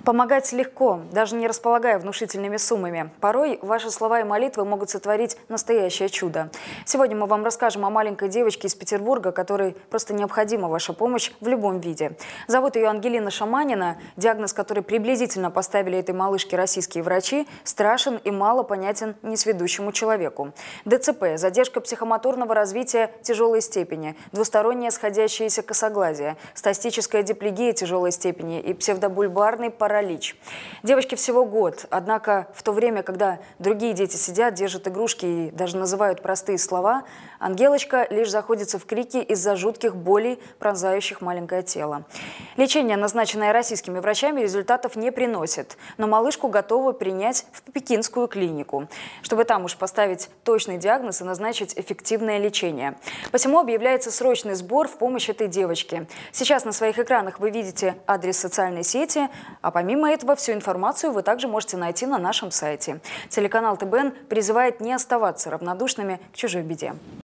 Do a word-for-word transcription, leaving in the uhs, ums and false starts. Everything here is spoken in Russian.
Помогать легко, даже не располагая внушительными суммами. Порой ваши слова и молитвы могут сотворить настоящее чудо. Сегодня мы вам расскажем о маленькой девочке из Петербурга, которой просто необходима ваша помощь в любом виде. Зовут ее Ангелина Шаманина. Диагноз, который приблизительно поставили этой малышке российские врачи, страшен и мало понятен несведущему человеку. ДЦП, задержка психомоторного развития тяжелой степени, двустороннее сходящееся косоглазие, стастическая диплегия тяжелой степени и псевдобульбарный паралич. Девочке всего год, однако в то время, когда другие дети сидят, держат игрушки и даже называют простые слова, Ангелочка лишь заходится в крики из-за жутких болей, пронзающих маленькое тело. Лечение, назначенное российскими врачами, результатов не приносит, но малышку готовы принять в пекинскую клинику, чтобы там уж поставить точный диагноз и назначить эффективное лечение. Посему объявляется срочный сбор в помощь этой девочке. Сейчас на своих экранах вы видите адрес социальной сети, а помимо этого всю информацию вы также можете найти на нашем сайте. Телеканал ТБН призывает не оставаться равнодушными к чужой беде.